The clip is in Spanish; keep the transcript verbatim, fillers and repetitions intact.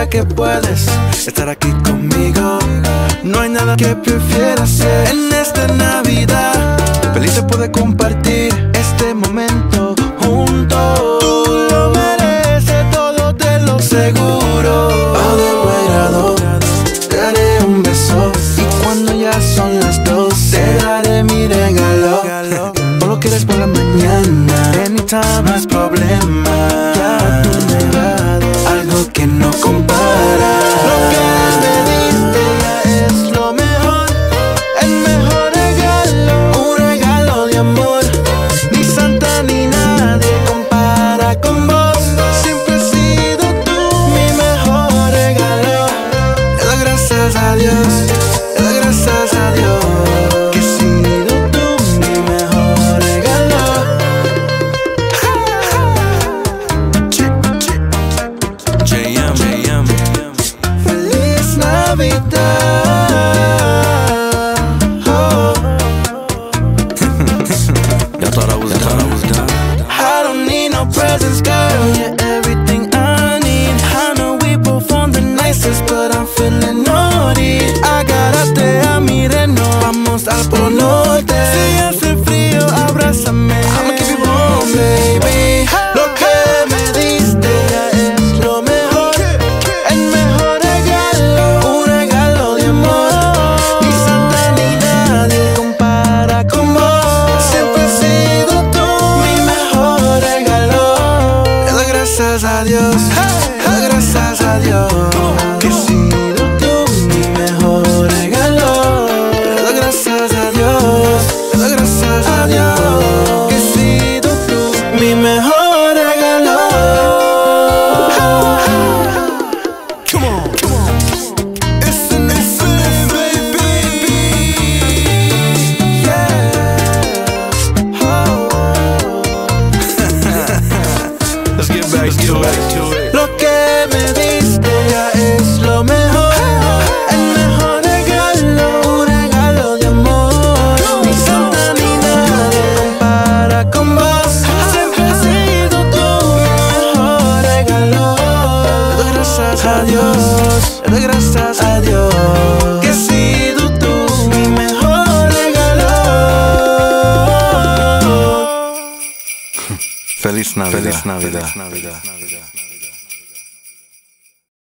Sé que puedes estar aquí conmigo. No hay nada que prefiera hacer en esta Navidad. Feliz se puede compartir este momento juntos. Tú lo mereces, todo te lo seguro. Bajo de buen grado, te daré un beso. Y cuando ya son las dos, te daré mi regalo. No lo quieres por la mañana, anytime, no es problema. Ya tú me has dado algo que no compara. Lo que me diste ya es lo mejor, el mejor regalo, un regalo de amor. Ni Santa ni nadie compara con vos. Siempre has sido tú mi mejor regalo. Le doy gracias a Dios, le doy gracias a Dios. I don't need no presents, girl. You're everything I need. I know we both on the nicest, but I'm feeling naughty. Agárrate a mi reno, vamos al Polo Norte. Si hace frío, abrázame, I'ma keep you warm, baby. Lo que me diste ya es lo mejor, el mejor regalo, un regalo de amor. Ni Santa ni nadie compara con vos. Siempre has sido tú mi mejor regalo. Le doy gracias a Dios, le doy gracias a Dios, que has sido tú mi mejor regalo. Le doy gracias a Dios, le doy gracias a Dios, que has sido tú mi mejor regalo. Come on, come on. It's an infinite, baby. Yeah. Oh. Let's get back to it. Lo que me diste ya es lo mejor, el mejor regalo, un regalo de amor. Ni Santa ni nadie compara con vos. Siempre has sido tú mi mejor regalo. Le doy gracias a Dios, le doy gracias a Dios, que has sido tú mi mejor regalo. Feliz Navidad. Feliz Navidad. Feliz Navidad.